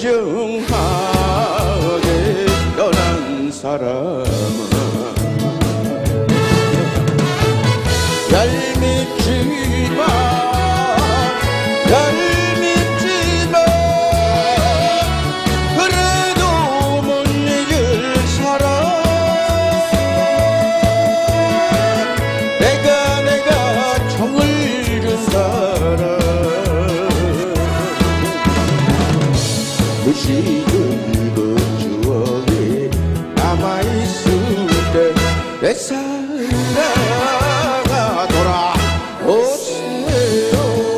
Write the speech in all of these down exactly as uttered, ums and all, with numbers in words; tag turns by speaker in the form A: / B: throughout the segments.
A: 무정하게 떠난 사람은 얄밉지만 얄밉지만 그래도 못 잊을 사람 내가 내가 정을 준 사람 그 시긁은 추억이 남아있을 때 내 사랑아 돌아오세요.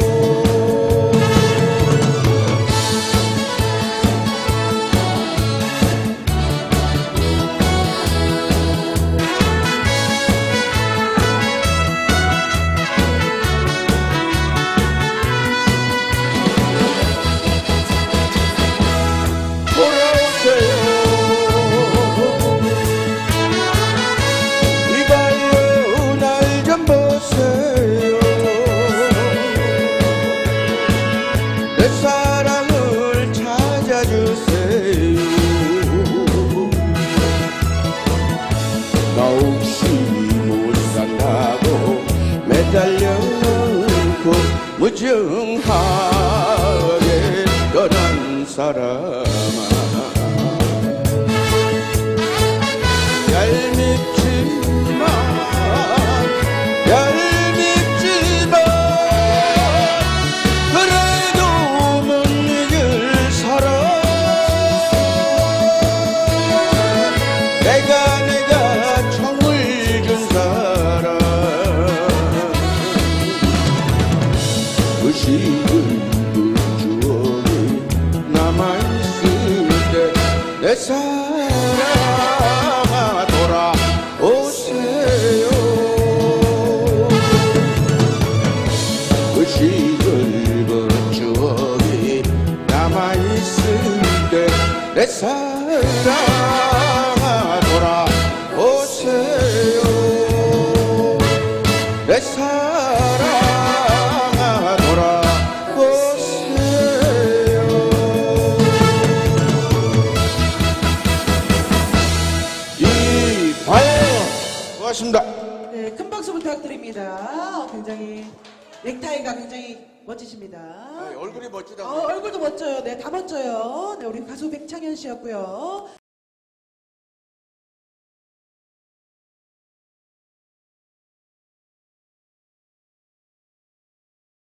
A: 내 사랑을 찾아주세요. 나 혹시 못 산다고 매달려놓고 무정하게 떠난 사람아 얄밉지만 얄밉지만 그래도 못 잊을 사람 내가 내가 정을 준 사람 그 시긁은 추억이 남아있을 때 내 사랑아 돌아오세요. 그 시긁은 추억이 남아있을 때 내 사랑아 돌아오세요. 내 사랑아 돌아오세요. 이봐요. 고맙습니다.
B: 네, 큰 박수 부탁드립니다. 굉장히 넥타이가 굉장히 멋지십니다.
A: 아니, 얼굴이 멋지다고.
B: 어, 얼굴도 멋져요. 네, 다 멋져요. 네, 우리 가수 백창현 씨였고요.